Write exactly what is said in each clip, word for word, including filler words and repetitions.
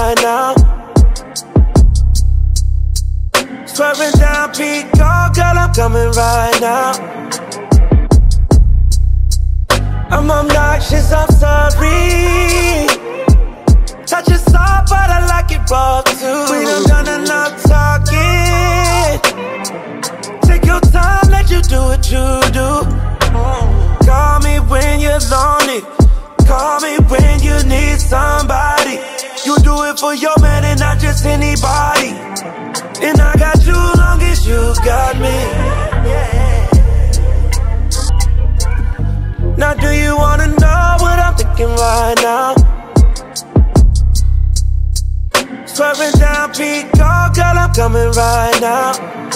right now. Swerving down Peak, oh girl, I'm coming right now. I'm obnoxious, I'm sorry. Touch is soft, but I like it raw too. We done done enough talking. Take your time, let you do what you do. Call me when you're lonely. Call me when you need somebody. You do it for your man and not just anybody. And I got you long as you got me. Now do you wanna know what I'm thinking right now? Swerving down Peak, oh girl, I'm coming right now.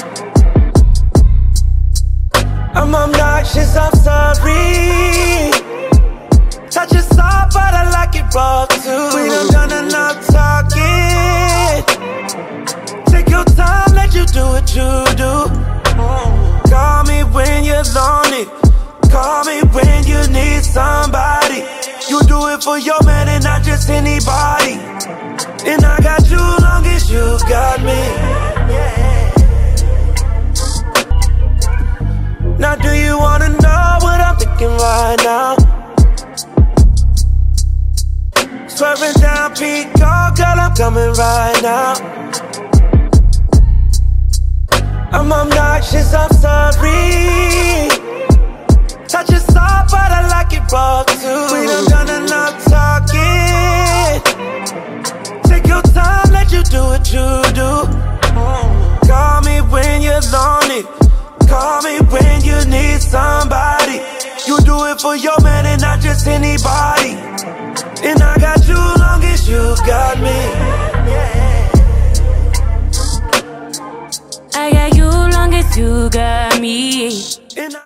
I'm obnoxious, I'm sorry. Touch is soft, but I like it raw too. We done done enough talking. Take your time, let you do what you do. Call me when you're lonely. Call me when you need somebody. You do it for your man and not just anybody. And I got you long as you got me. Now do you wanna know what I'm thinking right now? Swerving down Peak, oh girl, I'm coming right now. I'm obnoxious, I'm sorry. Touch is soft, but I like it raw too. We done done enough talking. Take your time, let you do what you do. Call me when you're lonely. Call me when you need somebody. You do it for your man and not just anybody. And I got you long as you got me. I got you long as you got me.